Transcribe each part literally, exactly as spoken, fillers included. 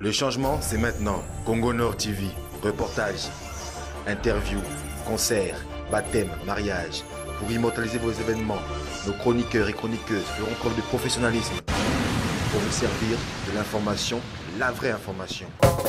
Le changement, c'est maintenant. Congo Nord T V. Reportages, interviews, concerts, baptêmes, mariages. Pour immortaliser vos événements, nos chroniqueurs et chroniqueuses feront preuve de professionnalisme pour vous servir de l'information, la vraie information.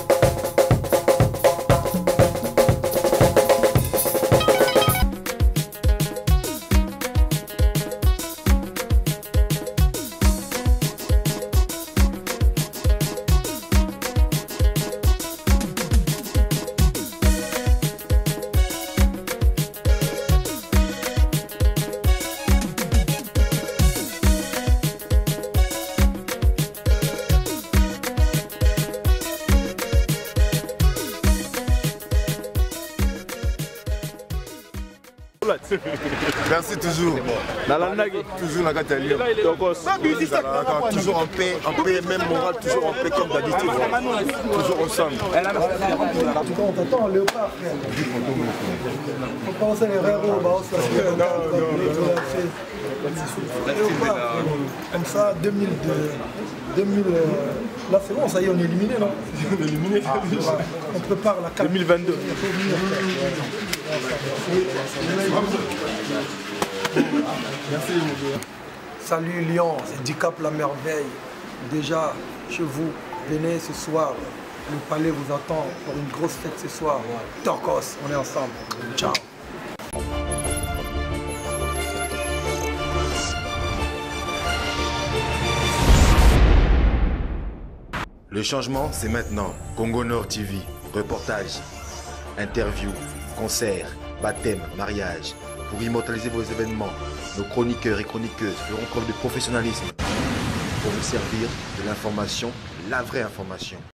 Merci toujours. Toujours la Cataline. Toujours en paix, en paix, même morale, toujours en paix comme d'habitude. Toujours ensemble. En tout cas, on t'attend en léopard, frère. On pense à les rares, bah, on se léopard. Comme ça, deux mille deux. deux mille, euh, là c'est bon, ça y est, on est éliminé, non? On est éliminé. Ah, on prépare la carte. deux mille vingt-deux. Merci. Salut Lyon, c'est Dicap la merveille. Déjà, chez vous, venez ce soir. Le palais vous attend pour une grosse fête ce soir. Torcos, on est ensemble. Ciao. Le changement, c'est maintenant. Congo Nord T V. Reportages, interviews, concerts, baptêmes, mariages. Pour immortaliser vos événements, nos chroniqueurs et chroniqueuses feront preuve de professionnalisme pour vous servir de l'information, la vraie information.